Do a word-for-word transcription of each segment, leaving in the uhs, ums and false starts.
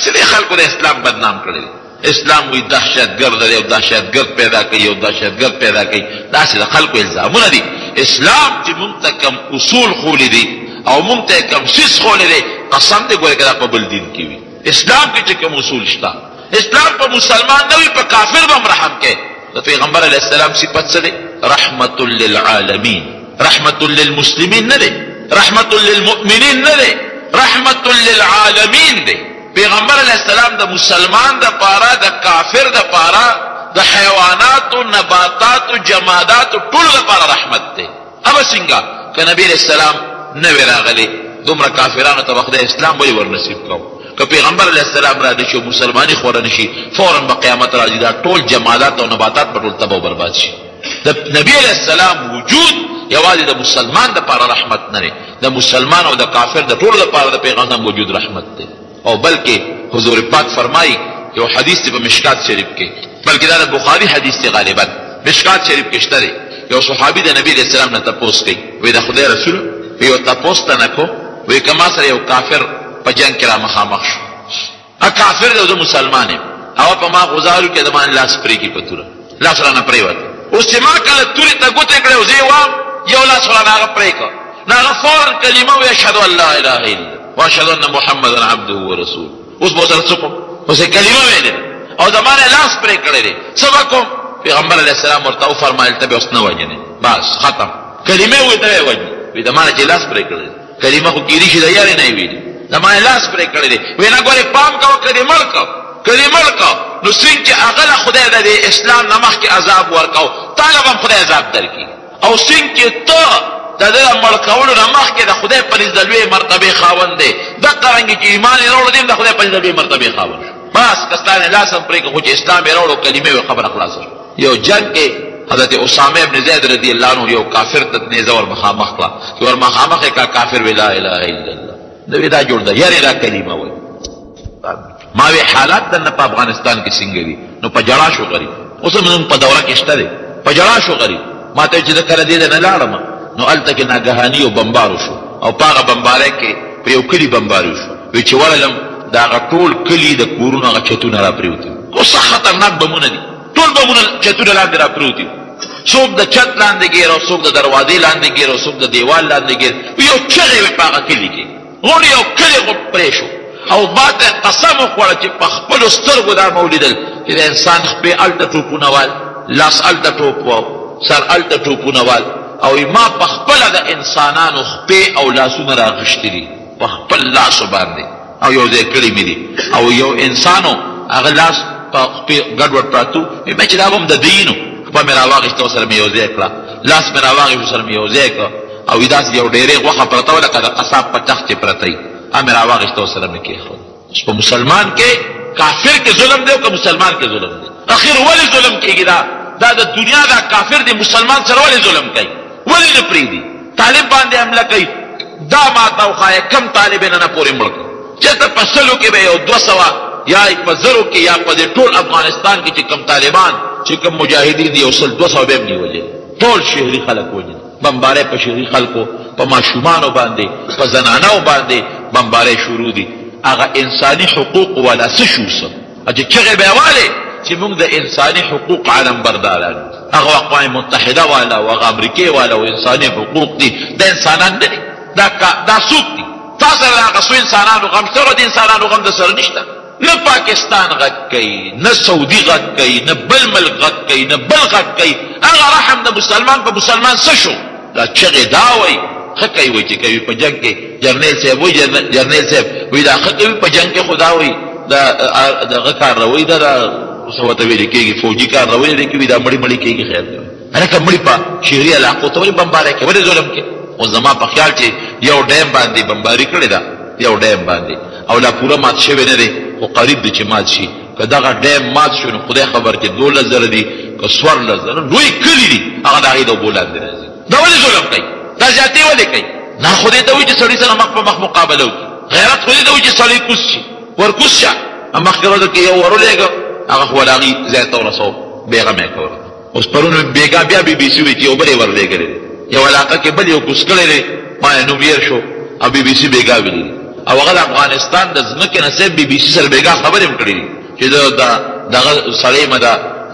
داسې دی خلکو د اسلام بدنام کړی دی اسلام وی دهشتګرد دی او دهشتګرد پیدا کوي او دهشتګرد پیدا کوي داسې د خلکو الزامونه دي اسلام چې مونږ ته کم اصول ښوولي دي او مونږ ته کم څیز ښوولي دی قسم دی ګورې که دا په بل دین کې وي اسلام کې چې کوم اصول شته اسلام په مسلمان نه وي په کافر به هم رحم کوي د پیغمبر علیه السلام صفت څه دی رحمت للعالمین رحمت للمسلمین نه دی رحمت للمؤمنین نه دی رحمت للعالمین دی پیغمبر علیہ السلام دا مسلمان دا پارا دا کافر دا پارا دا حیوانات و نباتات و جمادات و طول دا پارا رحمت دے اب سنگا کہ نبی علیہ السلام نوی راغلی دمرا کافرانو تا وقت اسلام ولی ورنصیب کاؤ کہ پیغمبر علیہ السلام را نشی و مسلمانی خورنشی فوراً با قیامت راجی دا طول جمادات و نباتات پر طول تبا و برباد شی دا نبی علیہ السلام وجود یوازی دا مسلمان دا پارا رحمت نرے دا مسلمان و دا کافر دا طول دا پارا دا پیغمبر وجود رحمت دے او بلکہ حضور پاک فرمائی یو حدیث تی پا مشکات شریف کے بلکہ دا بخاری حدیث تی غالباً مشکات شریف کے اشترے یو صحابی دا نبی علیہ السلام نا تپوس کئی وی دا خدای رسول وی یو تپوس تا نکو وی کما سر یو کافر پا جنگ کرا مخامخ شو ا کافر دا دا مسلمانے او پا ما غزارو که دمان لاس پری کی پتورا لاس رانا پری واتا اس چی ما کل توری تا گوتے کڑے وزی وام یو لاس رانا آغا پری کا ناغا فوراً کلمہ وی اشہدو اللہ الہ الا واشهد ان محمد عبده ورسول اوس به سره څه کوم اوس کلمه ویلې او زمانه لاس پرې کړی دی څه وکړم پیغمبر علیه السلام ورته وفرمایل ته به اوس نه وجنې بس ختم کلمه وې ته وجنې وی زمانه چې لاس پرې کړی کلمه خو کېدی شي د یارې نه ویلې زمانه لاس پرې کړی دی وی نه ګورې پام کوه کلمه وکړه کلمه وکړه نو څنګه چې هغه خدای د اسلام نه مخکې عذاب ورکاو طالب هم خدای عذاب درکړي او څنګه چې ته دا د مړ کولو نه مخکې د خدای په نزد د لویې مرتبې خاوند دی دقه رنګې چې ایمان یې راوړو دی د خدای په نزد د لویې مرتبې خاوند شو بس که ستا نه لاس هم پرېږده خو چې اسلام یې راوړو کلمې وې خبره خلاصه شوه یو جنګ کې حضرت اسامه ابن زید رضی الله عنه یو کافر ته نیزه ور مخامخ کړه چې ور مخامخ یې کړه کافر وی لا اله الا الله د وی دا جوړ ده یارې دا کلمه وایي ما وی حالات دنه په افغانستان کې څنګه دي نو په جړا شو غریب اوس هم په دوره کې شته دی په جړا شو غریب ما ته چې د کله دې نه لاړم نو الته کې ناګهاني او بمبارو شو او پاغه بمباره کې په یو کلی بمبارو شو وی چې ورلم دا غټول کلی د کورونو هغه چتونه را پریوتي اوس خطرناک بمونه دي ټول بمونه چتونه لاندې را پریوتي څوک د چت لاندې ګیر او څوک د دروازې لاندې ګیر او څوک د دیوال لاندې ګیر یو چغې وي پاغه کلی کې غوړي یو کلی غو پرې شو او بعد قسم وخوړه چې په خپلو سترګو دا مولیدل چې د انسان خپې الته ټوپونه وال لاس الته ټوپ و سر الته ټوپونه وال او ما په خپل د انسانانو خپې او لاسونه راغشتي دي په خپل لاسو باندې او یو ځای کړي مې دي او یو انسانو هغه لاس په خپې ګډوډ پراتو مې چې دا هم د دینو خپه مې راواغېسته سره مې یو ځای کړه لاس مې راواغېستو سره مې یو ځای کړه او داسې یو ډېرې غوښه پرته وه لکه د قصاب په تخت چې پرته وي هغه مې راواغېستو سره مې کېښود اوس په مسلمان کې کافر کې ظلم دی او که مسلمان کې ظلم دی اخر ولې ظلم کېږي دا دا د دنیا دا کافر دی مسلمان سره ولې ظلم کوي ولی نه پریدي طالب باندې حمله کوي دا ماته وښایه کم طالب یې نه پورې مړ کړه چېرته په سلو کې به یو دوه سوه یا په زرو کې یا په دې ټول افغانستان کې چې کم طالبان چې کم مجاهدین دي یو سل دوه سوه به هم نیولې ټول شهري خلک وژني بمبارۍ په شهري خلکو په ماشومانو باندې په زنانو باندې بمبارۍ شروع دي هغه انساني حقوق والا څه شو څه چې چغې به یې والې چې موږ د انساني حقوق علم برداران هغه اقوام متحده والا او هغه امریکې والا او انساني حقوق دي د انسانان نه دي دا دا څوک دي تا سره هغه څو انسانانو غم شته د انسانانو غم د سره نشته نه پاکستان غږ کوي نه سعودي غږ کوي نه بل ملک غږ کوي نه بل غږ کوي هغه رحم د مسلمان په مسلمان څه شو دا چغې دا وایي ښه کوي وایي چې کوي په جنګ کې جرنیل صاحب وایي جرنیل صاحب وایي دا ښه کوي په جنګ کې خو دا وایي دا دغه کار روي دا اوس ورته ویل کېږي فوجي کار روي دی کوي دا مړي مړي کېږي خیر دی هلکه مړي په شهري علاقو ته ولې بمبارۍ کوي ولې ظلم کوي اوس زما په خیال چې یو ډیم باندې بمباري کړې ده یو ډیم باندې او لا پوره مات شوی نه دی خو قریب دی چې مات شي که دغه ډیم مات شو نو خدای خبر چې دولس زره دي که څوارلس زره لوی کلي دي هغه د هغې د اوبو لاندې راځي دا ولې ظلم کوي دا زیاتې ولې کوي نه خدای ته وایي چې سړي سره مخ په مخ مقابله وکړي غیرت خدای ته وایي چې سړی کوز شي ورکوز شه مخکې ورځو کې یو ورولېږه هغه خو هغې ځای ته ورسو بېغه مې کوله اوس پرون بېګا بیا بي بي سي وایي چې یو بل یې ورلېږلی دی یو علاقه کې بل یو کوز کړی دی ما یې نوم هېر شو او بي بي سي بېګا ویلي او هغه د افغانستان د ځمکې نه صرف بي بي سي سره بېګا خبرې هم کړې دي چې دغه سړی مه د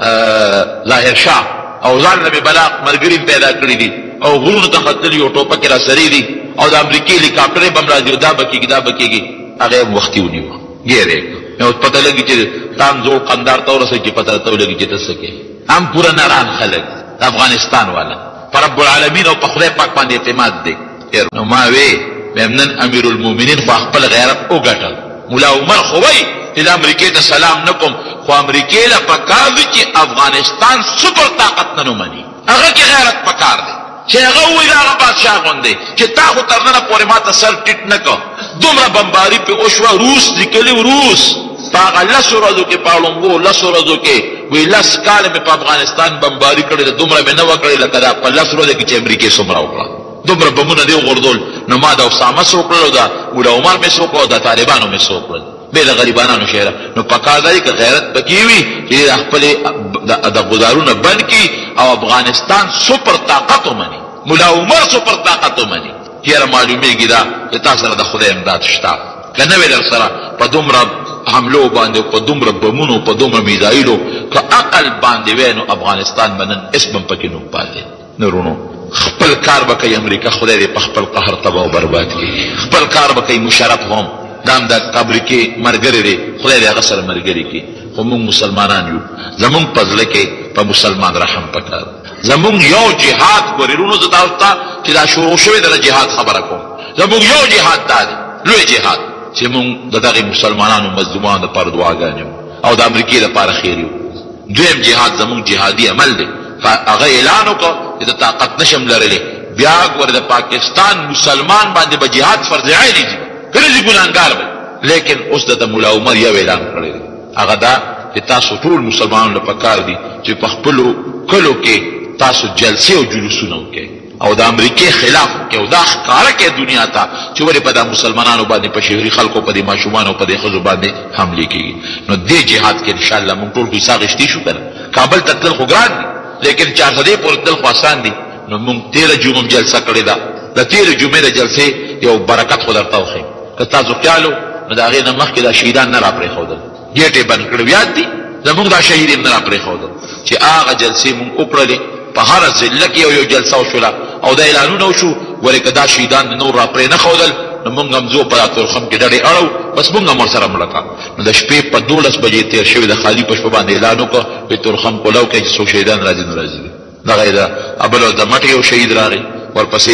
ظاهر شاه او ځان له مې بلا ملګري پیدا کړي دي او غرونو ته ختلي او ټوپکې را سرې دي او د امریکې هلیکاپټرې به هم راځي دا به کېږي دا به کېږي هغه یې وختي ونیوه ګیرې مې اوس پته لګي چې تام زوړ قندار ته ورسوي چې پته راته ولګي چې ته څه کوې هم پوره نران خلک د افغانستان والا په رب العالمین او په خدای پاک باندې اعتماد دی نو ما وې ویم نن امیر المؤمنین خو خپل غیرت وګټل ملا عمر خو وایي چې د امریکې ته سلام نه کوم خو امریکې له پکار دی چې افغانستان سپر طاقت نه نومني هغه کې غیرت پکار دی چې هغه ووایي هغه بادشاه غوندې چې تا خو تر ننه پورې ما ته سر ټیټ نه کړ دومره بمباري پې وشوه روس لیکلي روس په هغه لسو ورځو کې په اړونګو لسو ورځو کې وایي لس کاله مې په افغانستان بمباري کړې ده دومره مې نه وه کړې لکه دا په لس ورځو کې چې امریکې څومره وکړه دومره بمونه دې وغورځول نو ما د اسامه څه وکړل او د ملا عمر مې څه وکړل او د طالبانو مې څه وکړل بې د غریبانانو شعره نو پکار دی که غیرت پکې وي چې د خپلې د ګزارونه بند کړي او افغانستان سپر طاقت ومني ملا عمر سپر طاقت ومني چېره معلومېږي دا چې تا سره د خدای امداد شته که نه وې در سره په دومره حملو باندې په دومره بمونو په دومره میزایلو که عقل باندې وی نو افغانستان به نن اسم هم پکې نوم پاتې نورونو خپل کار به کوي امریکا خدای دې په خپل قهر تباه او برباد کړي خپل کار به کوي مشرف هم دا هم د امریکې ملګری دی خدای دې هغه سره ملګري کړي خو موږ مسلمانان یو زموږ په زړه کې په مسلمان رحم پکار زموږ یو جهاد ګورېرونو زه تاسو ته چې دا شروع شوی د جهاد خبره کوم زموږ یو جهاد دا دی لوی جهاد چې موږ د دغې مسلمانانو مظلومانو دپاره دعاګانې او د امریکې دپاره خیر یو دویم جهاد زموږ جهادي عمل دی هغه اعلان وکړه چې د طاقت نشم لرلی بیا ګوره د پاکستان مسلمان باندې به جهاد فرض عین دي ګرځي ګناهګار به لیکن اوس د ملا عمر یو اعلان کړی دی هغه دا چې تاسو ټول مسلمانانو له پکار دي چې په خپلو کلو کې تاسو جلسې او جلوسونه وکړئ او د امریکې خلاف وکړئ او دا ښکاره کړئ دنیا ته چې ولې په دا مسلمانانو باندې په شهري خلکو په دې ماشومانو په دې ښځو باندې حملې کېږي نو دې جهاد کې انشاءالله موږ ټول حصه اخیستي شو که نه کابل ته تلل خو ګران دي لیکن چارسدې پورې تلل خو اسان دي نو موږ تېره جمعه جلسه کړې ده د تېرې جمعې د جلسې یو برکت خو درته وښیم که تاسو خیال و نو د هغې نه مخکې دا شهیدان نه را پرېښودل ګېټ یې بند کړی یاد دي زموږ دا شهید یې نه را پرېښودل چې هغه جلسې موږ وکړلې په هره ضلع کې یو یو جلسه وشوله او دا اعلانونه وشو ولې که دا شهیدان نور را پرې نه ښودل نو موږ هم ځو په دا تورخم کې ډډې اړو بس موږ هم ورسره مړه کړه نو د شپې په دولس بجې تېر شوي د خالي په شپه باندې اعلان وکړه په تورخم کولو کې چې څوک شهیدان راځي نو راځي دغه یې د ابل د مټې یو شهید راغی ورپسې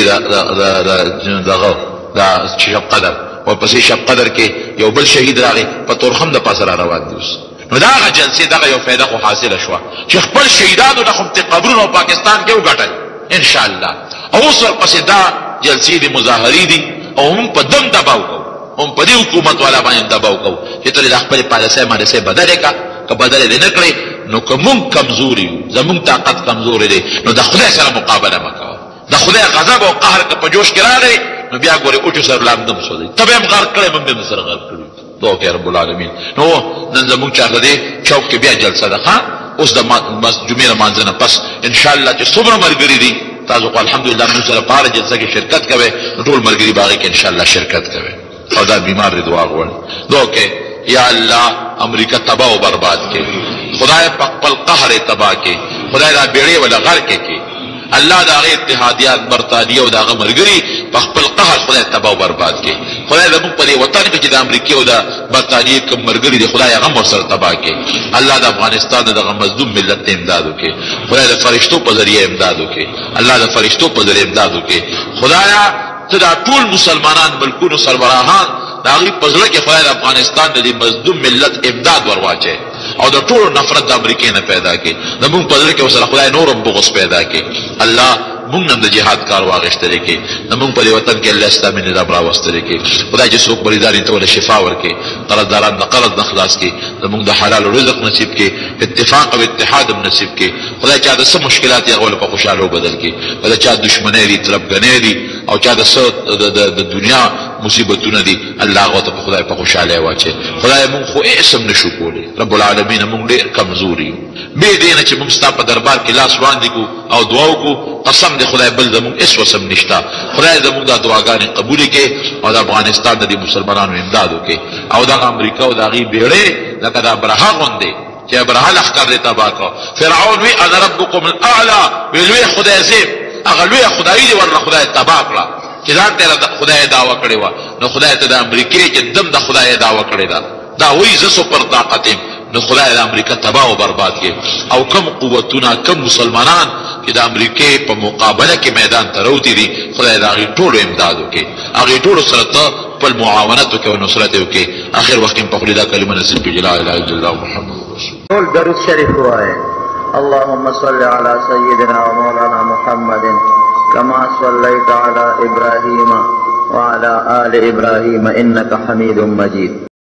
دغه دا شب قدر ورپسې شب قدر کې یو بل شهید راغی په تورخم د پاسه را روان دي اوس نو دا هغه جلسې دغه یو فایده خو حاصله شوه چې خپل شهیدانو له خو قبرونه په پاکستان کې وګټل انشاءالله او اوس ورپسې دا جلسې دي مظاهرې دي او موږ په دم دباو کوو هم په دې حکومت والا باندې دباو کوو چې ته د خپلې پالیسۍ مالیسۍ بدلې کړه که بدلې دې نه کړې نو که موږ کمزوري یو زموږ طاقت کمزوري دی نو د خدای سره مقابله مه کوه د خدای غضب او قهر که په جوش کې راغی نو بیا ګورې اوچو سره لامدم سوځئ ته به هم غرق کړی موږ به هم سره غرق کړي دعا کوي رب العالمین نو نن زموږ چارته دی چوک کې بیا جلسه ده ښه اوس د جمعې لمانځه نه پس انشاءالله چې څومره ملګري دي تاسو خو الحمدلله موږ سره په هره جلسه کې شرکت کوئ نو ټول ملګري به هغې کې انشاءالله شرکت کوئ او دا بیمار دی دعا غواړي دعا کوي یا الله امریکا تباه و برباد کې خدای په خپل قهر یې تباه کې خدای دا بیړۍ وله غرقې کې الله د هغې اتحادیات برطانیه او د هغه ملګري په خپل قهر خدای تباه و برباد کې خدای زموږ په دې وطن کې چې د امریکې او د برطانیې کوم ملګري دي خدای هغه هم ورسره تباه کې الله د افغانستان د دغه مظلوم ملت ته امداد وکړي خدای د فرشتو په ذریعه امداد وکړي الله د فرشتو په ذریعه امداد وکړي خدایا ته دا ټول مسلمانان ملکونو سربراهان د هغوی په زړه کې خدای د افغانستان د دې مظلوم ملت امداد ور واچوي او د ټولو نفرت د امریکې نه پیدا کړي زموږ په زړه کې ورسره خدای نور هم بغض پیدا کړي الله موږ نن د جهاد کار واخیستلی کړي زموږ په دې وطن کې الله اسلامي نظام راوستلی کړي خدای چې څوک مریضان ته وله شفا ورکړي قرضداران د قرض نه خلاص کړي زموږ د حلال رزق نصیب کړي اتفاق او اتحاد هم نصیب کړي خدای چا د څه مشکلات یې هغه ولې په خوشحالو بدل کړي خدای چا دشمنۍ دي طلبګنۍ دي او چا د څه د دنیا مصیبتونه دي الله هغه ته خدای په خوشحالۍ واچوي خدای موږ خو اسم نشو کولی رب العالمین موږ ډېر کمزور یو بې دې نه چې موږ ستا په دربار کې لاس وړاندې کړو او دعا وکړو قسم دې خدای بل زمونږ هېڅ وسم نشته. خدای زمونږ دا دعاګانې قبولې کړي او د افغانستان د دې مسلمانانو امداد وکړي او دغه امریکا او د هغې بیړۍ لکه د ابرهه غوندې چې ابرهه لښکر دې تباه کړه. فرعون وی انا ربکم الاعلی، وی لوی خدای زیم، هغه لویه خدایي دې ورله خدای تباه کړه چې ځان ته خدای دعوه کړې وه. نو خدای ته د امریکې چې دم د خدای دعوه کړې ده، دا وایي زه سپر طاقت یم. نو خدای د امریکا تباه او برباد کړي. او کم قوتونه کم مسلمانان چې د امریکې په مقابله کې میدان ته راوتي دي، خدای د هغې ټولو امداد وکړي، هغې ټولو سره ته خپل معاونت وکړي او نصرت یې وکړي. آخر وخت کې په خولې دا کلمه نصیب کړي، لا اله الا الله محمد رسول الله. ټول درود شریف ووایئ. اللهم صل على سيدنا ومولانا محمد كما صليت على إبراهيم وعلى آل إبراهيم إنك حميد مجيد.